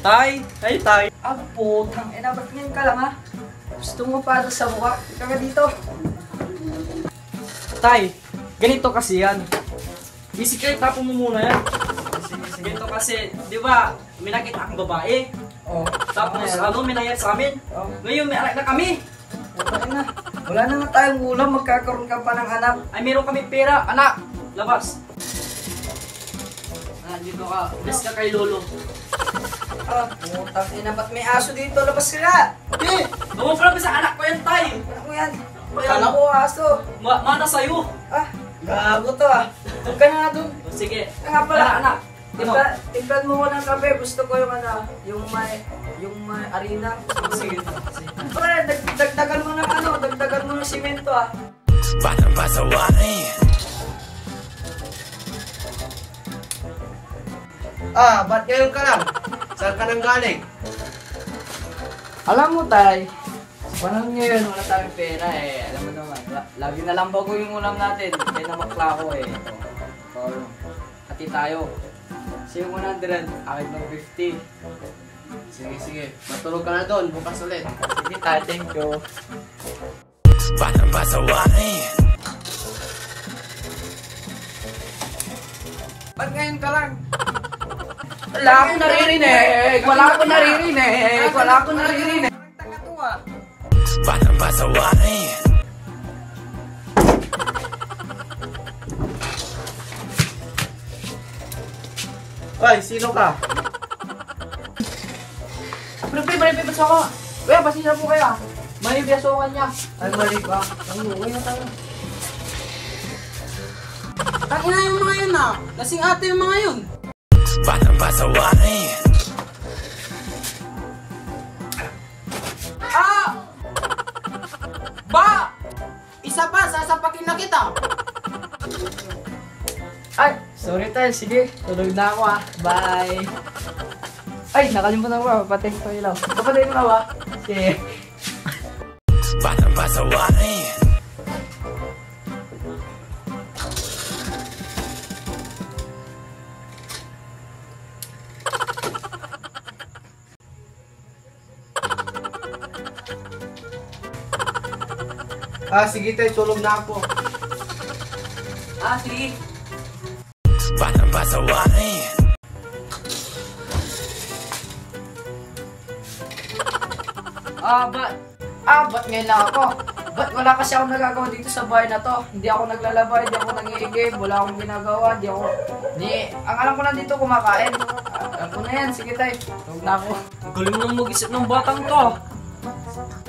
Tay! Ay, tay! Ah, putang ina, ba't ngayon ka lang ha? Gusto mo para sa mukha? Ika ka dito. Tay! Ganito kasi yan. I-secret tapo mo muna yan. Ganito kasi, di ba, may nakita akong babae. Oh, Tapos, may nangyari sa amin. Oh. Ngayon, may anak na kami. Putang ina. Wala na nga tayong ulam, magkakaroon ka pa ng anak. Ay, meron kami pera. Anak! Labas! Dito ka. Bes ka kay Lolo. Ah, putang ina, ba't may aso dito? Labas ka na! Eh! Lumapala pa sa anak ko yan, tay! Ano yan? Kala ko aso. Mana sa'yo. Ah, gago to ah. Huwag ka na nga dun. Sige. Nga pala, anak. Tignan mo ko ng kape. Gusto ko yung ano, yung may arena. Sige. Pre, dagdagan mo ng ano, dagdagan mo ng simento ah. Ah, ba't ngayon ka lang? Saan ka nang galing? Alam mo tay, sa panahon ngayon wala tayong pera eh. Alam mo naman, lagi na lang bago yung ulam natin. Kaya namakla ko eh. Ito, hati tayo. So yung 100, akin ng 50. Sige. Matulog ka na doon. Bukas ulit. Sige tay, thank you. Ba't ngayon ka lang? Wala akong naririnig! Wala akong naririnig! Wala akong naririnig! Tanga to ah! Hoy, sino ka? Pre, baso ako! Kuya, pasensya po kayo ah! May biyasokan niya! Ay, mali ba? Ano, kuya tayo! Tangina yung mga yun ah. Lasing ate yung mga yun. Ah! Ba! Isa pa, sasapakin na kita. Ay! Sorry tayo, sige. Tulog na ako ah. Bye! Ay! Nakalimutan ko ah. Papatay ko ilaw. Papatay mo na ba? Sige. Ah, sige tayo. Tulog na ako. Ah, sige. Ba't ngayon lang ako? Ba't wala kasi ako nagagawa dito sa bahay na to? Hindi ako naglalaba, hindi ako nangiigib, wala akong ginagawa, ang alam ko lang dito kumakain. Alam ko na yan, sige tay, tulog na ako. Ang galing nang mag-isip ng batang to.